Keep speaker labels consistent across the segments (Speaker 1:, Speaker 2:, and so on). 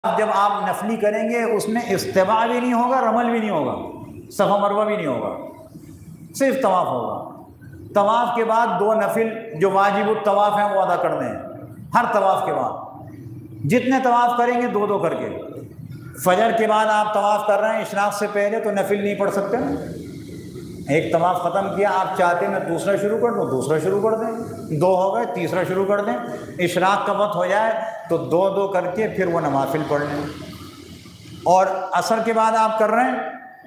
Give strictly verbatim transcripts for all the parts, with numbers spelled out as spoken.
Speaker 1: जब आप नफली करेंगे उसमें इस्तिबा भी नहीं होगा, रमल भी नहीं होगा, सफ़ा मरवा भी नहीं होगा, सिर्फ तवाफ़ होगा। तवाफ़ के बाद दो नफिल जो वाजिब तवाफ़ हैं वो अदा करने हैं। हर तवाफ़ के बाद जितने तवाफ़ करेंगे दो दो करके। फजर के बाद आप तवाफ़ कर रहे हैं इशराक़ से पहले तो नफिल नहीं पढ़ सकते ना। एक तवाफ़ ख़त्म किया, आप चाहते मैं दूसरा शुरू कर दूँ, दूसरा शुरू कर दें, दो हो गए तीसरा शुरू कर दें। इशराक़ का वक्त हो जाए तो दो दो करके फिर वो नवाफिल पढ़ लें। और असर के बाद आप कर रहे हैं,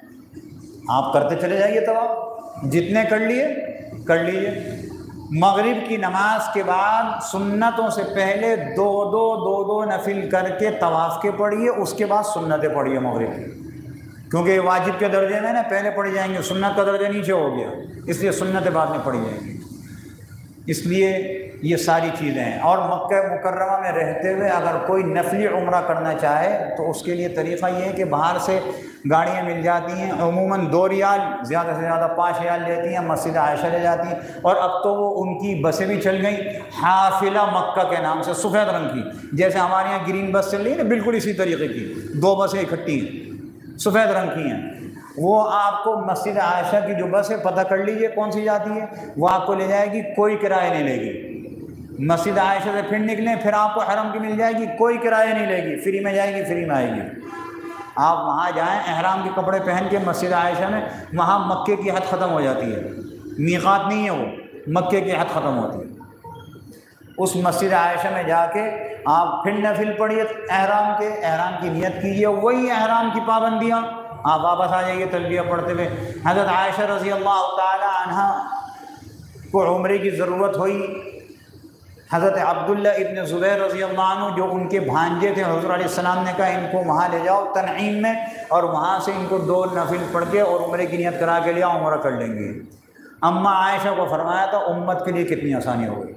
Speaker 1: आप करते चले जाइए तवाफ़, जितने कर लिए कर लीजिए। मगरिब की नमाज के बाद सुन्नतों से पहले दो दो दो दो नफिल करके तवाफ़ के पढ़िए, उसके बाद सुन्नतें पढ़िए मगरिब की, क्योंकि वाजिब के दर्जे में ना पहले पढ़ी जाएंगे, सुन्नत का दर्जा नीचे हो गया, इसलिए सुन्नतें बाद में पढ़ी जाएंगी। इसलिए ये सारी चीज़ें हैं। और मक्का मुकर्रमा में रहते हुए अगर कोई नफली उम्रा करना चाहे तो उसके लिए तरीक़ा ये है कि बाहर से गाड़ियाँ मिल जाती हैं, अमूमन दो रियाल ज़्यादा से ज़्यादा पाँच रियाल लेती हैं, मस्जिद आयशा ले जाती हैं। और अब तो वो उनकी बसें भी चल गई हाफिला मक्का के नाम से, सफ़ेद रंग की, जैसे हमारे यहाँ ग्रीन बस चल रही है ना, बिल्कुल इसी तरीके की दो बसें इकट्ठी सफ़ेद रंग की हैं। वो आपको मस्जिद आयशा की जो बस है पता कर लीजिए कौन सी जाती है, वो आपको ले जाएगी, कोई किराया नहीं लेगी। मस्जिद आयशा से फिर निकलें फिर आपको हरम की मिल जाएगी, कोई किराया नहीं लेगी, फ्री में जाएगी फ्री में आएगी। आप वहाँ जाएं एहराम के कपड़े पहन के मस्जिद आयशा में, वहाँ मक्के की हद ख़त्म हो जाती है, मीक़ात नहीं है वो, मक्के की हद ख़त्म होती है। उस मस्जिद आयशा में जाके आप फिर नफिल पढ़िए एहराम के, एहराम की नियत कीजिए, वही एहराम की पाबंदियाँ, आप वापस आ जाइए तलबिया पढ़ते हुए। हज़रत आयशा रज़ी अल्लाह ताला अन्हा को उम्रे की ज़रूरत हुई, हज़रत अब्दुल्ला इब्न ज़ुबैर रज़ी अल्लाह अन्हु जो उनके भांजे थे, हुज़ूर अलैहिस्सलाम ने कहा इनको वहाँ ले जाओ तनईम में, और वहाँ से इनको दो नफिल पढ़ के और उम्रे की नियत करा के लिया, उम्रा कर लेंगे। अम्मा आयशा को फरमाया था उम्मत के लिए कितनी आसानी हो गई,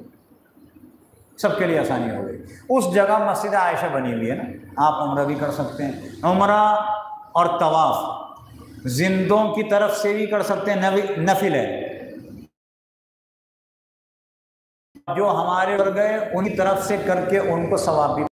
Speaker 1: सबके लिए आसानी हो गई। उस जगह मस्जिद आयशा बनी हुई है ना, आप उम्रा भी कर सकते हैं। उम्रा और तवाफ़ जिंदों की तरफ से भी कर सकते हैं, नफिल है। जो हमारे पर गए उन्हीं तरफ से करके उनको सवाब भी।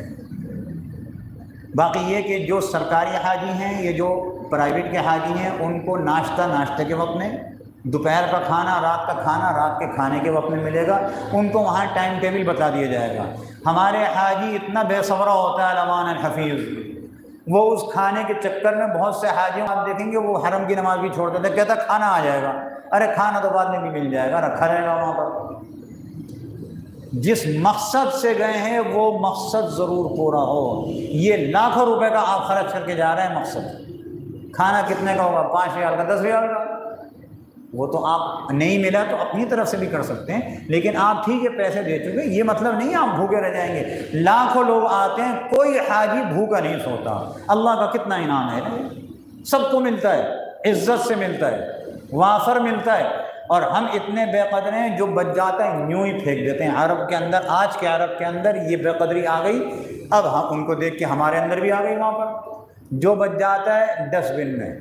Speaker 1: बाकी ये कि जो सरकारी हाजी हैं, ये जो प्राइवेट के हाजी हैं, उनको नाश्ता नाश्ते के वक्त में, दोपहर का खाना, रात का खाना रात के खाने के वक्त में मिलेगा, उनको वहाँ टाइम टेबल बता दिया जाएगा। हमारे हाजी इतना बेसब्रा होता है लमान हफीज़, वो उस खाने के चक्कर में बहुत से हाजियों आप देखेंगे वो हरम की नमाज भी छोड़ देते, कहता खाना आ जाएगा, अरे खाना तो बाद में भी मिल जाएगा, रखा रहेगा वहाँ पर। जिस मकसद से गए हैं वो मकसद ज़रूर पूरा हो। ये लाखों रुपए का आप खर्च करके जा रहे हैं, मकसद खाना कितने का होगा, पाँच रियाल का, दस रियाल का, वो तो आप नहीं मिला तो अपनी तरफ से भी कर सकते हैं, लेकिन आप ठीक है पैसे दे चुके, ये मतलब नहीं आप भूखे रह जाएंगे। लाखों लोग आते हैं, कोई हाजी भूखा नहीं सोता। अल्लाह का कितना इनाम है, सबको मिलता है, इज्जत से मिलता है, वाफर मिलता है। और हम इतने बेकदर हैं, जो बच जाता है यूँ ही फेंक देते हैं। अरब के अंदर, आज के अरब के अंदर ये बेकदरी आ गई, अब हम उनको देख के हमारे अंदर भी आ गई। वहाँ पर जो बच जाता है डस्टबिन में,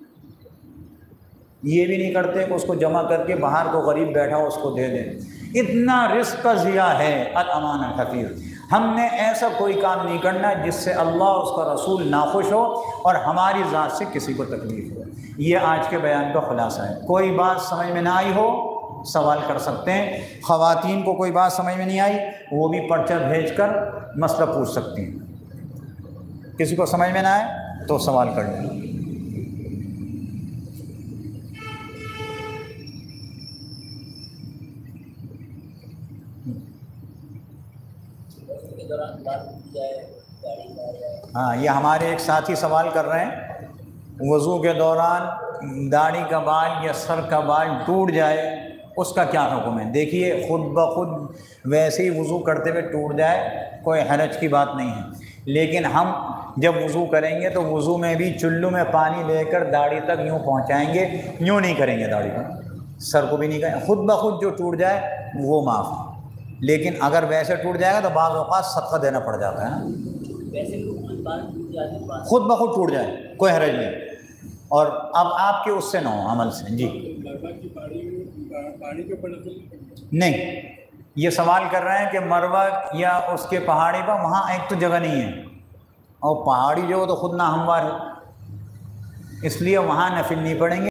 Speaker 1: ये भी नहीं करते कि उसको जमा करके बाहर को गरीब बैठा हो उसको दे दें। इतना रिस्क का ज़िया है अल-अमान हफ़ीज़। हमने ऐसा कोई काम नहीं करना जिससे अल्लाह उसका रसूल नाखुश हो और हमारी ज़ात से किसी को तकलीफ़ हो। ये आज के बयान का खुलासा है। कोई बात समझ में ना आई हो सवाल कर सकते हैं। ख़वातीन को कोई बात समझ में नहीं आई वो भी पर्चा भेज कर मसला पूछ सकती हैं। किसी को समझ में ना आए तो सवाल कर लें। हाँ, ये हमारे एक साथी सवाल कर रहे हैं, वज़ू के दौरान दाढ़ी का बाल या सर का बाल टूट जाए उसका क्या हुक्म है। देखिए, ख़ुद ब खुद वैसे ही वज़ू करते हुए टूट जाए कोई हरज की बात नहीं है, लेकिन हम जब वज़ू करेंगे तो वज़ू में भी चुल्लू में पानी लेकर दाढ़ी तक यूँ पहुँचाएँगे, यूँ नहीं करेंगे, दाढ़ी पर सर को भी नहीं करेंगे। ख़ुद ब खुद जो टूट जाए वो माफ़, लेकिन अगर वैसे टूट जाएगा तो बाज़ औक़ात सदका देना पड़ जाता है ना। खुद ब खुद टूट जाए कोई हरज नहीं, और अब आपके उससे ना हो अमल से। जी नहीं, ये सवाल कर रहे हैं कि मरवा या उसके पहाड़ी पर वहाँ एक तो जगह नहीं है, और पहाड़ी जो तो खुद ना हमवार है, इसलिए वहाँ नफिल नहीं पढ़ेंगे।